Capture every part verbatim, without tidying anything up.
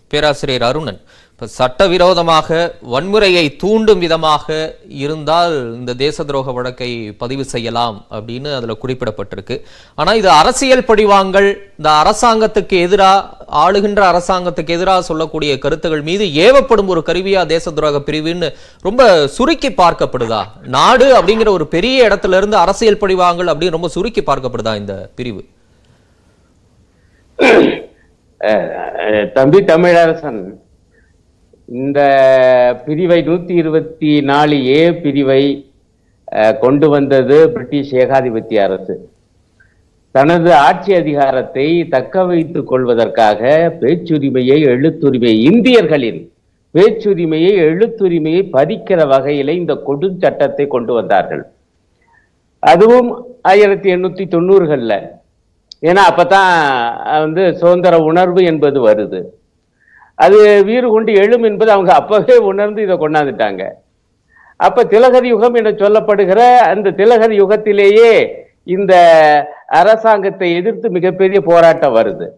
பேராசிரியர் அருணன், இப்ப சட்டவிரோதமாக வன்முறையை தூண்டும் விதமாக இருந்தால் இந்த தேச துரோக வழக்கை பதிவு செய்யலாம் அப்படின்னு அதுல குறிப்பிடப்பட்டிருக்கு. ஆனா இது அரசியல் பழிவாங்கல், இந்த அரசாங்கத்துக்கு எதிராக ஆளுகின்ற அரசாங்கத்துக்கு எதிராக சொல்லக்கூடிய கருத்துகள் மீது ஏவப்படும் ஒரு கருவியா தேச துரோக பிரிவுன்னு ரொம்ப சுருக்கி பார்க்கப்படுதா? நாடு அப்படிங்கிற ஒரு பெரிய இடத்துல இருந்து அரசியல் பழிவாங்கல் அப்படின்னு ரொம்ப சுருக்கி பார்க்கப்படுதா இந்த பிரிவு? தம்பி தமிழரசன், இந்த பிரிவை நூத்தி இருபத்தி நாலு ஏ பிரிவை கொண்டு வந்தது பிரிட்டிஷ் ஏகாதிபத்திய அரசு. தனது ஆட்சி அதிகாரத்தை தக்க வைத்துக் கொள்வதற்காக பேச்சுரிமையை, எழுத்துரிமை, இந்தியர்களின் பேச்சுரிமையை, எழுத்துரிமையை பறிக்கிற வகையில இந்த கொடுஞ்சட்டத்தை கொண்டு வந்தார்கள். அதுவும் ஆயிரத்தி எண்ணூத்தி தொண்ணூறுகள்ல. ஏன்னா அப்பதான் வந்து சுதந்திர உணர்வு என்பது வருது. அது வீறு கொண்டு எழும் என்பது அவங்க அப்பவே உணர்ந்து இதை கொண்டாந்துட்டாங்க. அப்ப திலகர் யுகம் என சொல்லப்படுகிற அந்த திலகர் யுகத்திலேயே இந்த அரசாங்கத்தை எதிர்த்து மிகப்பெரிய போராட்டம் வருது.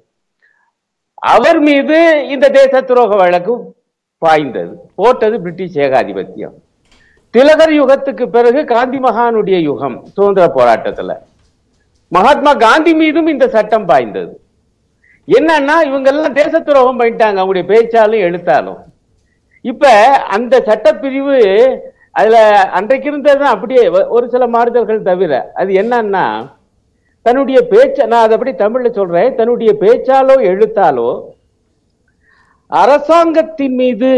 அவர் மீது இந்த தேச துரோக வழக்கு பாய்ந்தது, போட்டது பிரிட்டிஷ் ஏகாதிபத்தியம். திலகர் யுகத்துக்கு பிறகு காந்தி மகானுடைய யுகம் சுதந்திர போராட்டத்துல மகாத்மா காந்தி மீதும் இந்த சட்டம் பாய்ந்தது. என்னன்னா இவங்க எல்லாம் தேச துரோகம் பண்ணிட்டாங்க, அவங்களுடைய பேச்சாலும் எழுத்தாலும். இப்ப அந்த சட்டப்பிரிவு அதுல அன்றைக்கு இருந்ததுதான் அப்படியே ஒரு சில மாறுதல்கள் தவிர. அது என்னன்னா தன்னுடைய பேச்ச, நான் அதை அப்படி தமிழ்ல சொல்றேன், தன்னுடைய பேச்சாலோ எழுத்தாலோ அரசாங்கத்தின் மீது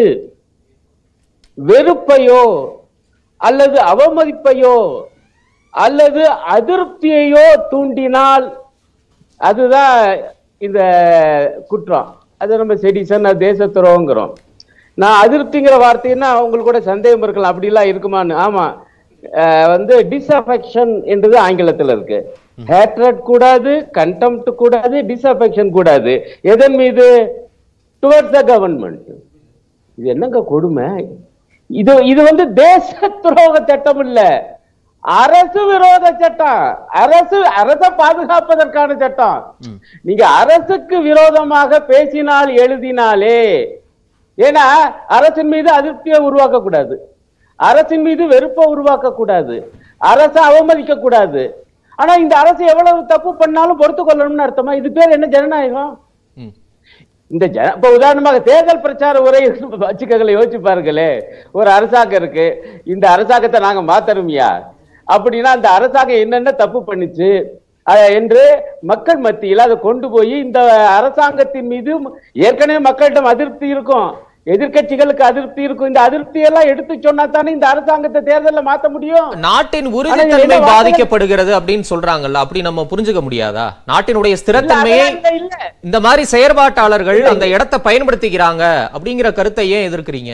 வெறுப்பையோ அல்லது அவமதிப்பையோ அல்லது அதிருப்தியையோ தூண்டினால் அதுதான் இந்த குற்றம். அது நம்ம செடிசன், தேச துரோகங்கிறோம். நான் அதிருப்திங்கிற வார்த்தைன்னா உங்களுக்கு கூட சந்தேகம் இருக்கலாம், அப்படிலாம் இருக்குமான்னு. ஆமா, வந்து டிஸ்அஃபெக்ஷன் என்றது ஆங்கிலத்தில் இருக்கு. ஹேட்ரட் கூடாது, கண்டெம்ப்ட் கூடாது, டிஸ்அஃபெக்ஷன் கூடாது. எதன் மீது? Towards the government. இது என்னங்க கொடுமை? இது இது வந்து தேச துரோக சட்டம் இல்ல, அரசு விரோத சட்டம். அரசு அரசை பாதுகாப்பதற்கான சட்டம். நீங்க அரசுக்கு விரோதமாக பேசினால், எழுதினாலே, ஏன்னா அரசின் மீது அதிருப்தியை உருவாக்க கூடாது, அரசின் மீது வெறுப்பை உருவாக்க கூடாது, அரசை அவமதிக்க கூடாது. ஆனா இந்த அரசு எவ்வளவு தப்பு பண்ணாலும் பொறுத்து கொள்ளணும்னு அர்த்தமா? இது பேர் என்ன ஜனநாயகம்? இந்த ஜன இப்ப உதாரணமாக தேர்தல் பிரச்சார உரை வச்சுக்கங்களை யோசிச்சு பாருங்களே. ஒரு அரசாங்கம் இருக்கு, இந்த அரசாங்கத்தை நாங்க மாத்தணும்யா அப்படின்னா அந்த அரசாங்கம் என்னென்ன தப்பு பண்ணிச்சு என்று மக்கள் மத்தியில் அதை கொண்டு போய் இந்த அரசாங்கத்தின் மீது ஏற்கனவே மக்களிடம் அதிருப்தி இருக்கும், எதிர்கட்சிகளுக்கு அதிருப்தி இருக்கும். இந்த அதிருப்தி எல்லாம் எடுத்து சொன்னா தானே இந்த அரசாங்கத்தை தேர்தலில் மாற்ற முடியும். நாட்டின் உறுதித்தன்மை பாதிக்கப்படுகிறது அப்படின்னு சொல்றாங்கல்ல, அப்படி நம்ம புரிஞ்சுக்க முடியாதா? நாட்டினுடைய ஸ்திரத்தன்மையை இந்த மாதிரி செயற்பாட்டாளர்கள் அந்த இடத்தை பயன்படுத்திக்கிறாங்க அப்படிங்கிற கருத்தை ஏன் எதிர்க்கிறீங்க?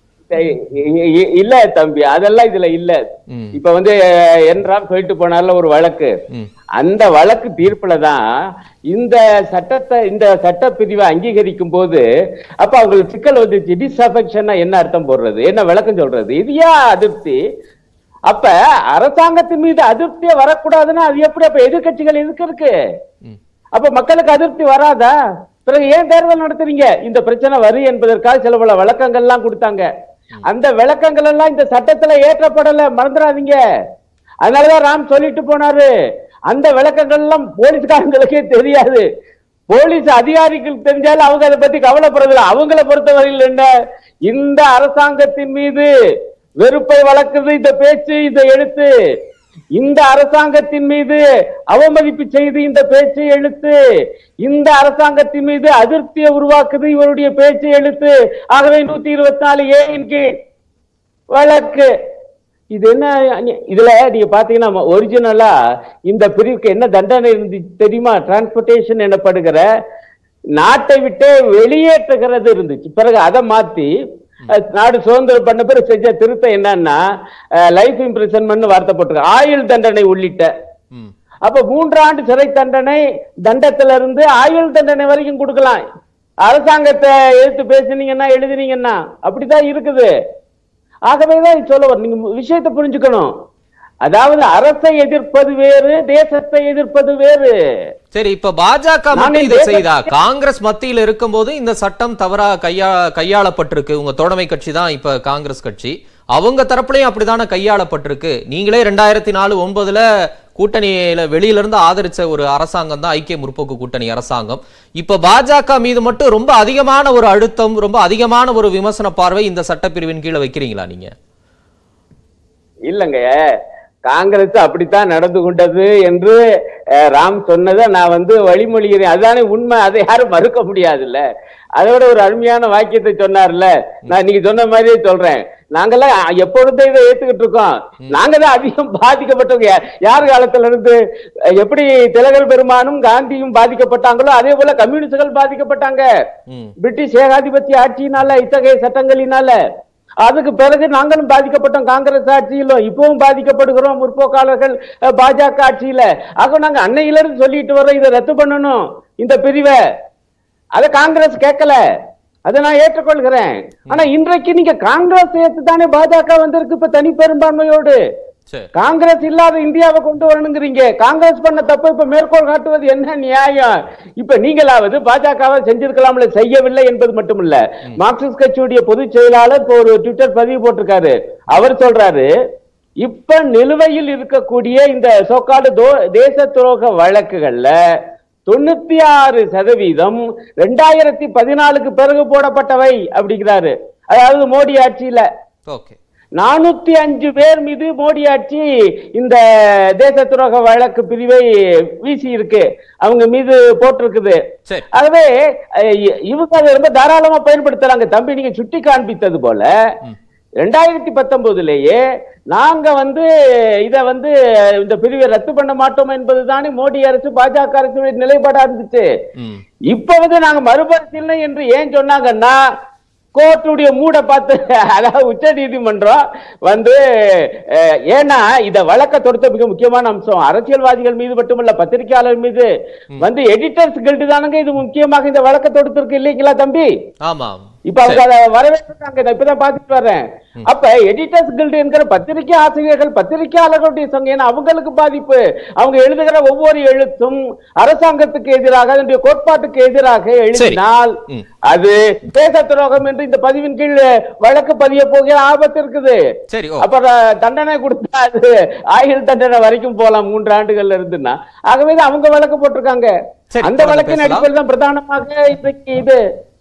இல்ல தம்பி, அதெல்லாம் இதுல இல்ல. இப்ப வந்து என்றாம் போயிட்டு போனால ஒரு வழக்கு, அந்த வழக்கு தீர்ப்புலதான் இந்த சட்டத்தை, இந்த சட்ட பிரிவை அங்கீகரிக்கும் போது அப்ப அவங்களுக்கு சிக்கல் வந்துச்சு. டிஸ்அஃபெக்ஷன் என்ன அர்த்தம் போடுறது, என்ன விளக்கம் சொல்றது, இது ஏன் அதிருப்தி? அப்ப அரசாங்கத்தின் மீது அதிருப்தியே வரக்கூடாதுன்னா அது எப்படி? அப்ப எதிர்கட்சிகள் எதுக்கு இருக்கு? அப்ப மக்களுக்கு அதிருப்தி வராதா? பிறகு ஏன் தேர்தல் நடத்துறீங்க? இந்த பிரச்சனை வரும் என்பதற்காக சில பல விளக்கங்கள்லாம் கொடுத்தாங்க. அந்த விளக்கங்கள் எல்லாம் இந்த சட்டத்துல ஏற்றப்படல, மறந்துடாதீங்க. அதனாலதான் ராம் சொல்லிட்டு போனாரு, அந்த விளக்கங்கள் எல்லாம் போலீஸ்காரங்களுக்கே தெரியாது. போலீஸ் அதிகாரிகளுக்கு தெரிஞ்சாலும் அவங்க அதை பத்தி கவலைப்படுறதில்லை. அவங்கள பொறுத்தவரையில் என்ன, இந்த அரசாங்கத்தின் மீது வெறுப்பை வளர்க்குது இந்த பேச்சு, இந்த எழுத்து. இந்த அரசாங்கத்தின் மீது அவமதிப்பு செய்து இந்த பேச்சு, எழுத்து. இந்த அரசாங்கத்தின் மீது அதிருப்தியை உருவாக்குது இவருடைய பேச்சு, எழுத்து. ஆகவே நூத்தி இருபத்தி நாலு ஏன் கீழ் வழக்கு. இது என்ன? இதுல நீங்க பாத்தீங்கன்னா ஒரிஜினலா இந்த பிரிவுக்கு என்ன தண்டனை இருந்துச்சு தெரியுமா? டிரான்ஸ்போர்டேஷன் எனப்படுகிற நாட்டை விட்டு வெளியேற்றுகிறது இருந்துச்சு. பிறகு அதை மாத்தி நாடு சுதந்திரம் பண்ண பிறகு செஞ்ச திருத்தம் என்னன்னா லைஃப் இம்ப்ரிசன்மென்ட் வார்த்தை போட்டு ஆயுள் தண்டனை உள்ளிட்ட. அப்ப மூன்று ஆண்டு சிறை தண்டனை தண்டத்துல இருந்து ஆயுள் தண்டனை வரைக்கும் கொடுக்கலாம். அரசாங்கத்தை எடுத்து பேசுனீங்கன்னா, எழுதினீங்கன்னா அப்படிதான் இருக்குது. ஆகவேதான் சொல்ல வர, நீங்க விஷயத்தை புரிஞ்சுக்கணும். அதாவது அரசை எதிர்ப்பது வேறு, தேசத்தை எதிர்ப்பது வேறு. சரி, இப்ப பாஜக மட்டும் இதை செய்தா? காங்கிரஸ் மத்தியில் இருக்கும் போது இந்த சட்டம் தவறா கையா கையாளப்பட்டிருக்கு. உங்க தோழமை கட்சி தான் இப்ப காங்கிரஸ் கட்சி, அவங்க தரப்புலையும் அப்படித்தானே கையாளப்பட்டிருக்கு. நீங்களே ரெண்டாயிரத்தி நாலு ஒன்பதுல கூட்டணியில வெளியில இருந்து ஆதரிச்ச ஒரு அரசாங்கம் தான் ஐக்கிய முற்போக்கு கூட்டணி அரசாங்கம். இப்ப பாஜக மீது மட்டும் ரொம்ப அதிகமான ஒரு அழுத்தம், ரொம்ப அதிகமான ஒரு விமர்சன பார்வை இந்த சட்டப்பிரிவின் கீழே வைக்கிறீங்களா நீங்க? இல்லங்க, காங்கிரஸ் அப்படித்தான் நடந்து கொண்டது என்று ராம் சொன்னதை நான் வந்து வழிமொழிகிறேன். அதுதானே உண்மை, அதை யாரும் மறுக்க முடியாதுல்ல. அதோட ஒரு அருமையான வாக்கியத்தை சொன்னார்ல, நான் நீங்க சொன்ன மாதிரியே சொல்றேன். நாங்கெல்லாம் எப்பொழுதும் இதை ஏத்துக்கிட்டு இருக்கோம். நாங்க தான் அதிகம் பாதிக்கப்பட்டவங்க. யார் காலத்துல இருந்து எப்படி திலகர் பெருமானும் காந்தியும் பாதிக்கப்பட்டாங்களோ அதே போல கம்யூனிஸ்டுகள் பாதிக்கப்பட்டாங்க பிரிட்டிஷ் ஏகாதிபத்திய ஆட்சியினால, இத்தகைய சட்டங்களினால. அதுக்கு பிறகு நாங்களும் பாதிக்கப்பட்டோம், காங்கிரஸ் ஆட்சியிலும் இப்பவும் பாதிக்கப்படுகிறோம், முற்போக்காளர்கள் பாஜக ஆட்சியில. ஆக நாங்க அன்னையில இருந்து சொல்லிட்டு வரோம், இதை ரத்து பண்ணணும் இந்த பிரிவை. அதை காங்கிரஸ் கேட்கல, அதை நான் ஏற்றுக்கொள்கிறேன். ஆனா இன்றைக்கு நீங்க காங்கிரஸ் சேர்த்து தானே பாஜக வந்திருக்கு இப்ப தனி பெரும்பான்மையோடு. காங்கிரஸ் இல்லாத இந்தியாவை கொண்டு வரணுங்கிறீங்க. காங்கிரஸ் பண்ண தப்பு இப்ப மேற்கோள் காட்டுவது என்ன நியாயம்? இப்ப நீங்களாவது பாஜகவை செஞ்சிருக்கலாம்ல, செய்யவில்லை என்பது மட்டுமில்ல. மார்க்சிஸ்ட் கட்சியுடைய பொதுச் செயலாளர் இப்போ ஒரு ட்விட்டர் பதிவு போட்டிருக்காரு. அவர் சொல்றாரு, இப்ப நிலுவையில் இருக்கக்கூடிய இந்த சோக்காடு தேச துரோக வழக்குகள்ல தொண்ணூத்தி ஆறு சதவீதம் ரெண்டாயிரத்தி பதினாலுக்கு பிறகு போடப்பட்டவை அப்படிங்கிறாரு. அதாவது மோடி ஆட்சியில நானூத்தி அஞ்சு பேர் மீது மோடி ஆட்சி இந்த தேச துரோக வழக்கு பிரிவை வீசி இருக்கு, அவங்க மீது போட்டிருக்குது. ஆகவே இவங்க அதை ரொம்ப தாராளமா பயன்படுத்துறாங்க. தம்பி, நீங்க சுட்டி காண்பித்தது போல ரெண்டாயிரத்தி பத்தொன்பதுலேயே நாங்க வந்து இத வந்து இந்த பிரிவை ரத்து பண்ண மாட்டோம் என்பதுதானே மோடி அரசு பாஜக அரசுடைய நிலைப்பாடா இருந்துச்சு. இப்ப வந்து நாங்க மறுபரிசீலனை என்று ஏன் சொன்னாங்கன்னா, கோர்ட்டுடைய மூட பார்த்து, அதாவது உச்ச நீதிமன்றம் வந்து, ஏன்னா இத வழக்க தொடுத்த மிக முக்கியமான அம்சம் அரசியல்வாதிகள் மீது மட்டுமல்ல, பத்திரிகையாளர் மீது வந்து எடிட்டர்ஸ் கில்டு தானுங்க இது முக்கியமாக இந்த வழக்க தொடுத்திருக்கு இல்லைங்களா தம்பி? ஆமாம். இப்ப அவங்க அதை வரவேற்றாங்க, இப்பதான் பாத்துட்டு வர்றேன். அப்ப எடிட்டர்ஸ் கில்டு என்கிற பத்திரிகை ஆசிரியர்கள், பத்திரிகையாளர்களுடைய சங்கம், ஏன்னா அவங்களுக்கு பாதிப்பு. அவங்க எழுதுகிற ஒவ்வொரு எழுத்தும் அரசாங்கத்துக்கு எதிராக, அதனுடைய கோட்பாட்டுக்கு எதிராக எழுதினால் அது தேச துரோகம் என்று இந்த பதிவின் கீழ் வழக்கு பதிய போகிற ஆபத்து இருக்குது. அப்புறம் தண்டனை கொடுத்தா அது ஆயுள் தண்டனை வரைக்கும் போலாம், மூன்று ஆண்டுகள்ல இருந்துன்னா. ஆகவே அவங்க வழக்கு போட்டிருக்காங்க. அந்த வழக்கின் அடிப்படையில் தான் பிரதானமாக இன்றைக்கு இது